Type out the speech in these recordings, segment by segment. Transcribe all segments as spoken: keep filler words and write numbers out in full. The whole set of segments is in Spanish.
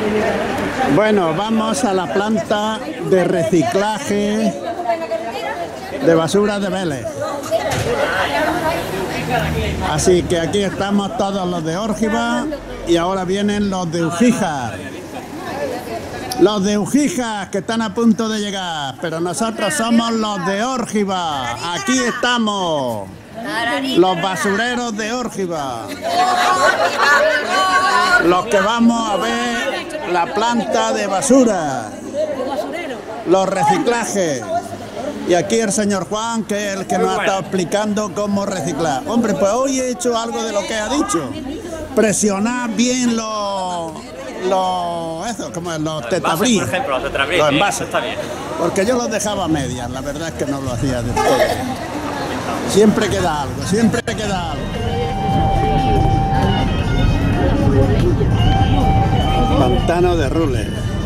Bueno, vamos a la planta de reciclaje de basura de Vélez. Así que aquí estamos todos los de Órgiva y ahora vienen los de Ugíjar. Los de Ugíjar que están a punto de llegar, pero nosotros somos los de Órgiva. Aquí estamos, los basureros de Órgiva. Los que vamos a ver la planta de basura, los reciclajes. Y aquí el señor Juan, que es el que nos ha estado explicando cómo reciclar. Hombre, pues hoy he hecho algo de lo que ha dicho. Presionar bien los... los... eso, como los tetabrí. Por ejemplo, los tetabrí. Los envases. Está bien. Porque yo los dejaba a medias, la verdad es que no lo hacía de todo. Siempre queda algo, siempre queda algo. Pantano de Rules.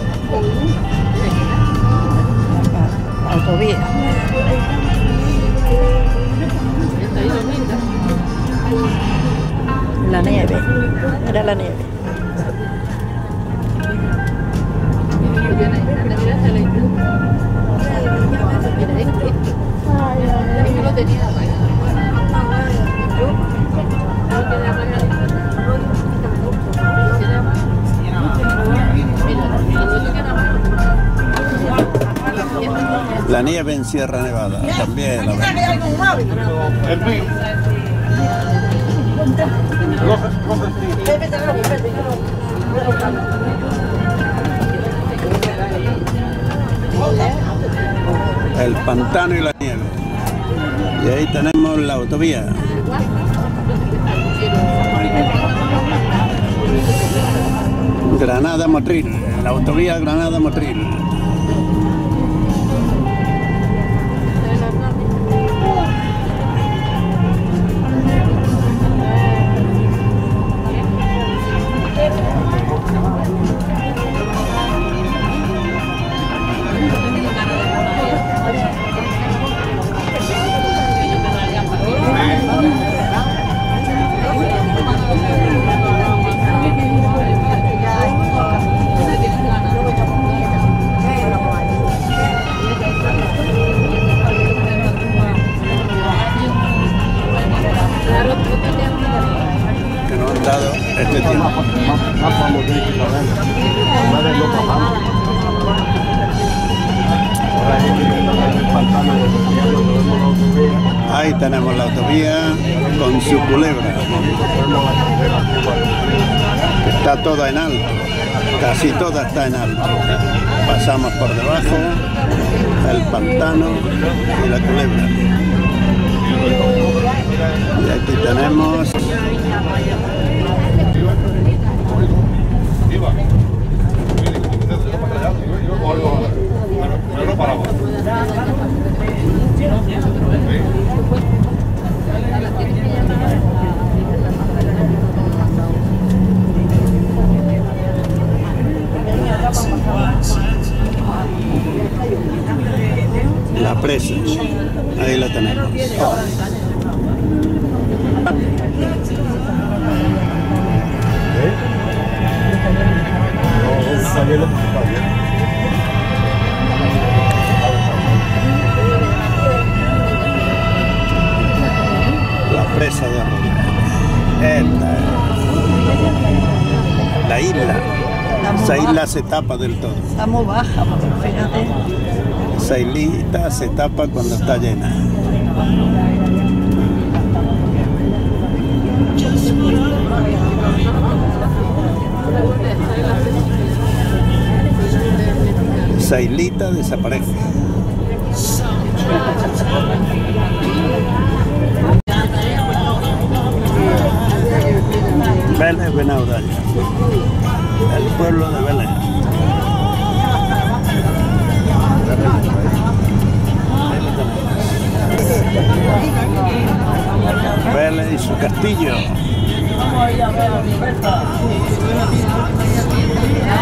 Autovía. La nieve. Era la nieve. La nieve en Sierra Nevada, también la vemos. El pantano y la nieve. Y ahí tenemos la autovía. Granada Motril, la autovía Granada Motril. Que nos han dado este tiempo. Ahí tenemos la autovía con su culebra. Está toda en alto, casi toda está en alto. Pasamos por debajo, el pantano y la culebra. Y aquí tenemos la presa. Ahí la tenemos. La presa de Arroyo. Esta es la isla. Esa isla se tapa del todo. Está muy baja, porque fíjate. Esa islita se tapa cuando está llena. Esa islita desaparece. Vélez Benaudalla, el pueblo de Vélez. Vélez y su castillo.